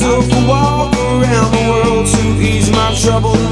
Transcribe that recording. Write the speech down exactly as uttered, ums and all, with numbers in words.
took a walk around the world to ease my trouble.